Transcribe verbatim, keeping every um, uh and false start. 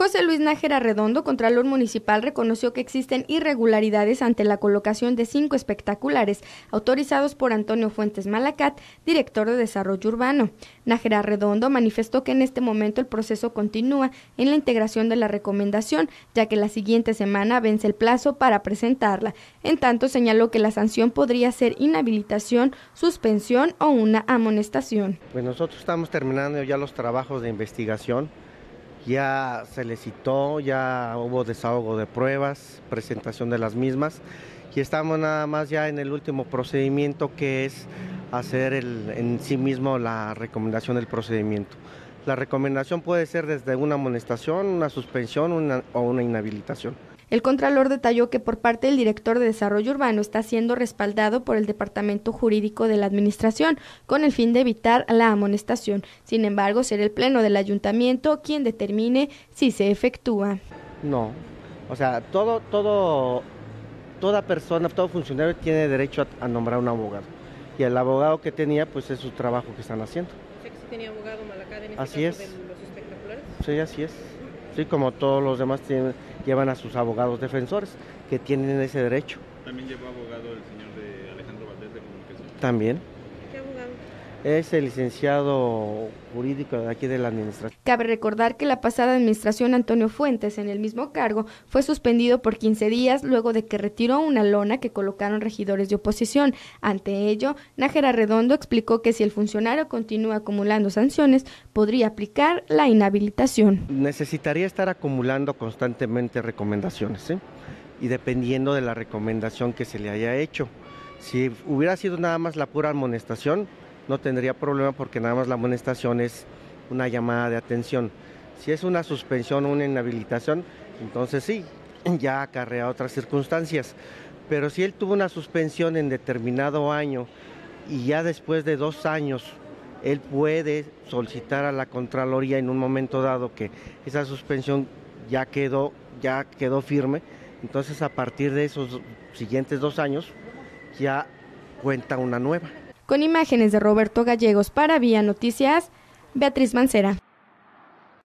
José Luis Nájera Redondo, contralor municipal, reconoció que existen irregularidades ante la colocación de cinco espectaculares autorizados por Antonio Fuentes Malacat, director de Desarrollo Urbano. Nájera Redondo manifestó que en este momento el proceso continúa en la integración de la recomendación, ya que la siguiente semana vence el plazo para presentarla. En tanto, señaló que la sanción podría ser inhabilitación, suspensión o una amonestación. Pues nosotros estamos terminando ya los trabajos de investigación. Ya se le citó, ya hubo desahogo de pruebas, presentación de las mismas y estamos nada más ya en el último procedimiento, que es hacer el, en sí mismo la recomendación del procedimiento. La recomendación puede ser desde una amonestación, una suspensión una, o una inhabilitación. El contralor detalló que por parte del director de Desarrollo Urbano está siendo respaldado por el Departamento Jurídico de la Administración con el fin de evitar la amonestación. Sin embargo, será el Pleno del Ayuntamiento quien determine si se efectúa. No, o sea, todo, todo, toda persona, todo funcionario tiene derecho a, a nombrar un abogado. Y el abogado que tenía, pues es su trabajo que están haciendo. O sea, que sí tenía abogado Malacat en este así caso es. de los espectaculares. Sí, así es. Sí, como todos los demás tienen, llevan a sus abogados defensores, que tienen ese derecho. ¿También llevó abogado el señor de Alejandro Valdés de Comunicación? También. ¿Qué abogado? Es el licenciado jurídico de aquí de la administración. Cabe recordar que la pasada administración Antonio Fuentes, en el mismo cargo, fue suspendido por quince días luego de que retiró una lona que colocaron regidores de oposición. Ante ello, Nájera Redondo explicó que si el funcionario continúa acumulando sanciones, podría aplicar la inhabilitación. Necesitaría estar acumulando constantemente recomendaciones, ¿eh? Y dependiendo de la recomendación que se le haya hecho. Si hubiera sido nada más la pura amonestación, no tendría problema, porque nada más la amonestación es una llamada de atención. Si es una suspensión o una inhabilitación, entonces sí, ya acarrea otras circunstancias. Pero si él tuvo una suspensión en determinado año y ya después de dos años él puede solicitar a la Contraloría en un momento dado que esa suspensión ya quedó, ya quedó firme, entonces a partir de esos siguientes dos años ya cuenta una nueva. Con imágenes de Roberto Gallegos para Vía Noticias, Beatriz Mancera.